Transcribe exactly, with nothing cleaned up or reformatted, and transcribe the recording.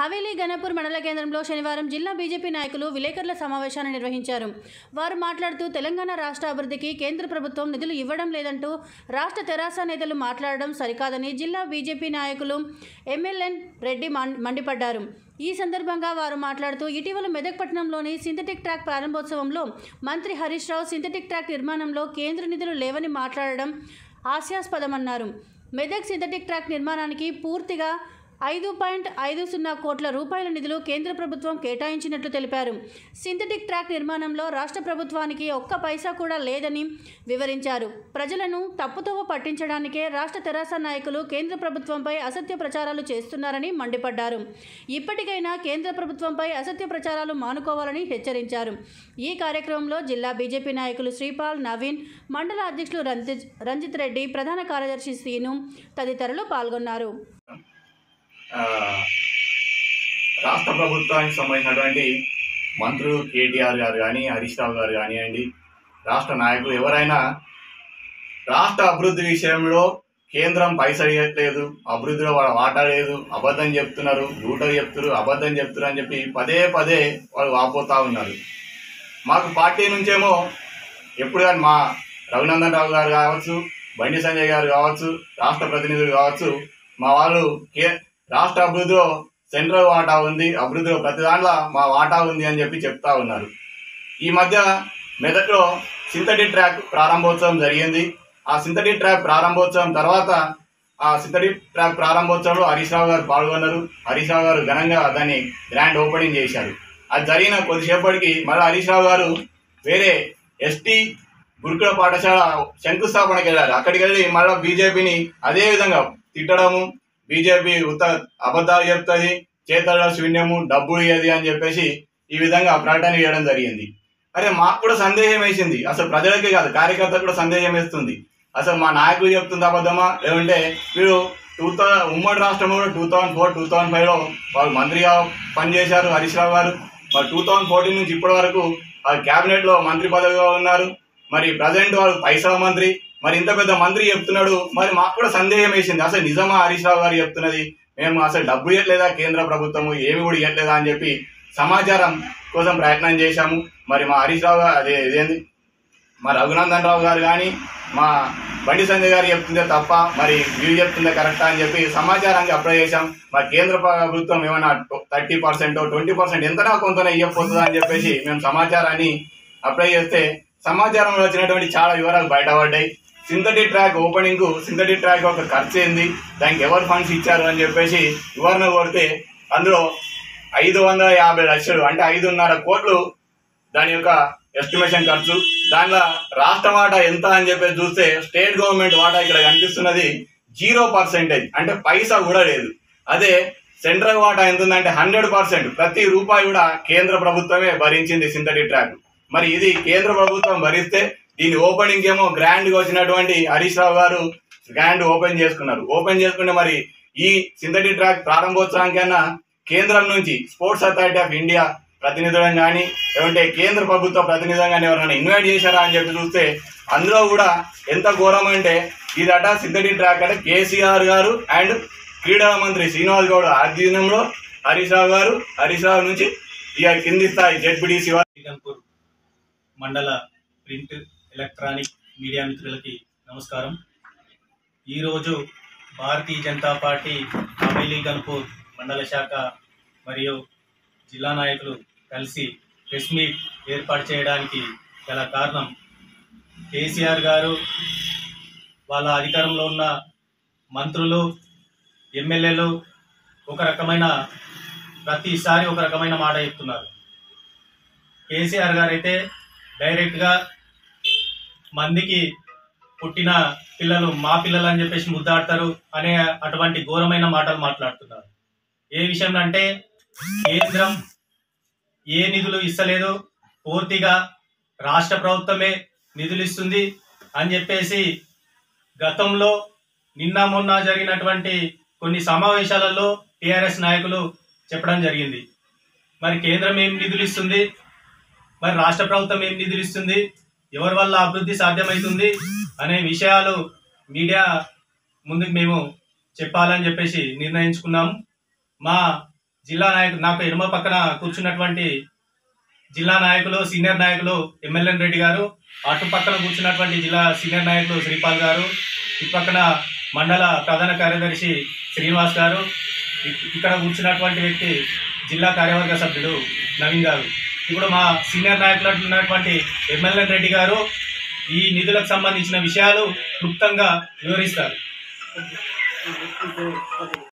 హవేలీ గణపూర్ మండల కేంద్రంలో శనివారం జిల్లా బీజేపీ నాయకులు విలేకరుల సమావేశాన్ని నిర్వహించారు. వారు మాట్లాడుతూ తెలంగాణ రాష్ట్ర అభివృద్ధికి కేంద్ర ప్రభుత్వం నిధులు ఇవ్వడం లేదంటూ రాష్ట్ర తెరాస నేతలు మాట్లాడడం సరికాదని జిల్లా బీజేపీ నాయకులు ఎంఎల్ఎన్ రెడ్డి మండిపడ్డారు. ఈ సందర్భంగా వారు మాట్లాడుతూ ఇటీవల మెదక్ పట్టణంలోని సింథటిక్ ట్రాక్ ప్రారంభోత్సవంలో మంత్రి హరీష్ రావు సింథటిక్ ట్రాక్ నిర్మాణంలో కేంద్ర నిధులు లేవని మాట్లాడడం హాస్యాస్పదమన్నారు. మెదక్ సింథటిక్ ట్రాక్ నిర్మాణానికి పూర్తిగా ఐదు పాయింట్ ఐదు సున్నా కోట్ల రూపాయల నిధులు కేంద్ర ప్రభుత్వం కేటాయించినట్లు తెలిపారు. సింథటిక్ ట్రాక్ నిర్మాణంలో రాష్ట్ర ప్రభుత్వానికి ఒక్క పైసా కూడా లేదని వివరించారు. ప్రజలను తప్పుతోవ పట్టించడానికే రాష్ట్ర తెరాస నాయకులు కేంద్ర ప్రభుత్వంపై అసత్య ప్రచారాలు చేస్తున్నారని మండిపడ్డారు. ఇప్పటికైనా కేంద్ర ప్రభుత్వంపై అసత్య ప్రచారాలు మానుకోవాలని హెచ్చరించారు. ఈ కార్యక్రమంలో జిల్లా బీజేపీ నాయకులు శ్రీపాల్, నవీన్, మండల అధ్యక్షులు రంజిత్ రంజిత్ రెడ్డి, ప్రధాన కార్యదర్శి శ్రీను తదితరులు పాల్గొన్నారు. రాష్ట్ర ప్రభుత్వానికి సంబంధించినటువంటి మంత్రులు కేటీఆర్ గారు కానీ, హరీష్ రావు గారు కానివ్వండి, రాష్ట్ర నాయకులు ఎవరైనా రాష్ట్ర అభివృద్ధి విషయంలో కేంద్రం పైసలు ఇవ్వట్లేదు, అభివృద్ధిలో వాళ్ళ వాటా లేదు, అబద్ధం చెప్తున్నారు, రూటలు చెప్తున్నారు, అబద్ధం చెప్తున్నారు అని చెప్పి పదే పదే వాళ్ళు వాపోతూ ఉన్నారు. మాకు పార్టీ నుంచేమో ఎప్పుడు కానీ మా రఘునందన్ రావు గారు కావచ్చు, బండి సంజయ్ గారు కావచ్చు, రాష్ట్ర ప్రతినిధులు కావచ్చు, మా వాళ్ళు కే రాష్ట్ర అభివృద్ధిలో సెంట్రల్ వాటా ఉంది, అభివృద్ధిలో ప్రతి దాంట్లో మా వాటా ఉంది అని చెప్పి చెప్తా ఉన్నారు. ఈ మధ్య మెదక్లో సింథటిక్ ట్రాక్ ప్రారంభోత్సవం జరిగింది. ఆ సింథటిక్ ట్రాక్ ప్రారంభోత్సవం తర్వాత ఆ సింథటిక్ ట్రాక్ ప్రారంభోత్సవంలో హరీష్ రావు గారు పాల్గొన్నారు. హరీష్ రావు గారు ఘనంగా దాన్ని గ్రాండ్ ఓపెనింగ్ చేశారు. అది జరిగిన కొద్దిసేపటికి మళ్ళీ హరీష్ రావు గారు వేరే ఎస్టీ గురుకుల పాఠశాల శంకుస్థాపనకి వెళ్ళారు. అక్కడికి వెళ్ళి మళ్ళీ బీజేపీని అదే విధంగా తిట్టడము, బీజేపీ ఉత్త అబద్ధాలు చెప్తుంది, చేతల్లో శూన్యము, డబ్బులు ఇయ్యది అని చెప్పేసి ఈ విధంగా ప్రకటన చేయడం జరిగింది. అరే మాకు కూడా సందేహం వేసింది, అసలు ప్రజలకే కాదు కార్యకర్తలు కూడా సందేహం వేస్తుంది. అసలు మా నాయకులు చెప్తుంది అబద్ధమా, లేదంటే వీళ్ళు టూ థౌజండ్ ఉమ్మడి రాష్ట్రంలో కూడా two thousand four two thousand ఫైవ్లో వాళ్ళు మంత్రిగా పనిచేశారు హరీష్ రావు గారు. మరి టూ థౌజండ్ ఫోర్టీన్ నుంచి ఇప్పటి వరకు వాళ్ళు క్యాబినెట్లో మంత్రి పదవిగా ఉన్నారు. మరి ప్రజెంట్ వాళ్ళు పైసల మంత్రి. మరి ఇంత పెద్ద మంత్రి చెప్తున్నాడు, మరి మాకు కూడా సందేహం వేసింది, అసలు నిజమా హరీష్ రావు గారు చెప్తున్నది, మేము అసలు డబ్బు ఇవ్వట్లేదా కేంద్ర ప్రభుత్వము, ఏమి కూడా ఇవ్వట్లేదా అని చెప్పి సమాచారం కోసం ప్రయత్నం చేశాము. మరి మా హరీష్ రావు గారు అదే ఇదేంది మా రఘునందన్ రావు గారు కానీ, మా బండి సంజయ్ గారు చెప్తుందే తప్ప మరి వీళ్ళు చెప్తుందే కరెక్టా అని చెప్పి సమాచారానికి అప్లై చేశాం. మరి కేంద్ర ప్రభుత్వం ఏమైనా థర్టీ పర్సెంట్ ట్వంటీ పర్సెంట్ ఎంతనా కొంతనా ఇవ్వకపోతుందా అని చెప్పేసి మేము సమాచారాన్ని అప్లై చేస్తే సమాచారంలో వచ్చినటువంటి చాలా వివరాలు బయటపడ్డాయి. Synthetic track opening, synthetic track ఒక ఖర్చు ఏంది, దానికి ఎవరు ఫండ్స్ ఇచ్చారు అని చెప్పేసి వివరణ కొడితే అందులో ఐదు వందల యాభై లక్షలు అంటే ఐదున్నర కోట్లు దాని యొక్క ఎస్టిమేషన్ ఖర్చు. దానిలో రాష్ట్ర వాటా ఎంత అని చెప్పేసి చూస్తే స్టేట్ గవర్నమెంట్ వాటా ఇక్కడ కనిపిస్తున్నది జీరో పర్సెంటేజ్, అంటే పైసా కూడా లేదు. అదే సెంట్రల్ వాటా ఎంత ఉందంటే హండ్రెడ్ పర్సెంట్, ప్రతి రూపాయి కూడా కేంద్ర ప్రభుత్వమే భరించింది సింథటిక్ ట్రాక్. మరి ఇది కేంద్ర ప్రభుత్వం భరిస్తే దీని ఓపెనింగ్ ఏమో గ్రాండ్ గా వచ్చినటువంటి హరీష్ రావు గారు గ్రాండ్ ఓపెన్ చేసుకున్నారు. ఓపెన్ చేసుకుంటే మరి ఈ సింథటిక్ ట్రాక్ ప్రారంభోత్సవానికైనా కేంద్రం నుంచి స్పోర్ట్స్ అథారిటీ ఆఫ్ ఇండియా ప్రతినిధులను కానీ, లేదంటే కేంద్ర ప్రభుత్వ ప్రతినిధులను కానీ ఎవరైనా ఇన్వైట్ చేశారా అని చెప్పి చూస్తే అందులో కూడా ఎంత ఘోరం అంటే ఇదట సింథటిక్ ట్రాక్ అంటే కేసీఆర్ గారు అండ్ క్రీడల మంత్రి శ్రీనివాస్ గౌడ్ ఆధీనంలో హరీష్ రావు గారు, హరీష్ రావు నుంచి ఇక కింది స్థాయి జెడ్పీటీసీ మండల ప్రింట్ ఎలక్ట్రానిక్ మీడియా మిత్రులకి నమస్కారం. ఈరోజు భారతీయ జనతా పార్టీ హవేలీ గణపూర్ మండల శాఖ మరియు జిల్లా నాయకులు కలిసి ప్రెస్ మీట్ ఏర్పాటు చేయడానికి గల కారణం, కేసీఆర్ గారు వాళ్ళ అధికారంలో ఉన్న మంత్రులు, ఎమ్మెల్యేలు ఒక రకమైన ప్రతిసారి ఒక రకమైన మాట చెప్తున్నారు. కేసీఆర్ గారు అయితే డైరెక్ట్గా మందికి పుట్టిన పిల్లలు మా పిల్లలు అని చెప్పేసి ముద్దాడతారు అనే అటువంటి ఘోరమైన మాటలు మాట్లాడుతున్నారు. ఏ విషయంలో అంటే కేంద్రం ఏ నిధులు ఇస్తలేదు, పూర్తిగా రాష్ట్ర ప్రభుత్వమే నిధులు ఇస్తుంది అని చెప్పేసి గతంలో నిన్న మొన్న జరిగినటువంటి కొన్ని సమావేశాలలో టీఆర్ఎస్ నాయకులు చెప్పడం జరిగింది. మరి కేంద్రం ఏం నిధులు ఇస్తుంది, మరి రాష్ట్ర ప్రభుత్వం ఏం నిధులు ఇస్తుంది, ఎవరి వల్ల అభివృద్ధి సాధ్యమవుతుంది అనే విషయాలు మీడియా ముందుకు మేము చెప్పాలని చెప్పేసి నిర్ణయించుకున్నాము. మా జిల్లా నాయకులు నాకు ఎడమ పక్కన కూర్చున్నటువంటి జిల్లా నాయకులు సీనియర్ నాయకులు ఎమ్మెల్యే రెడ్డి గారు, అటు పక్కన కూర్చున్నటువంటి జిల్లా సీనియర్ నాయకులు శ్రీపాల్ గారు, ఇటు పక్కన మండల ప్రధాన కార్యదర్శి శ్రీనివాస్ గారు, ఇక్కడ కూర్చున్నటువంటి వ్యక్తి జిల్లా కార్యవర్గ సభ్యుడు నవీన్ గారు. ఇప్పుడు మా సీనియర్ నాయకులు ఉన్నటువంటి ఎమ్మెల్యే రెడ్డి గారు ఈ నిధులకు సంబంధించిన విషయాలు క్లుప్తంగా వివరిస్తారు.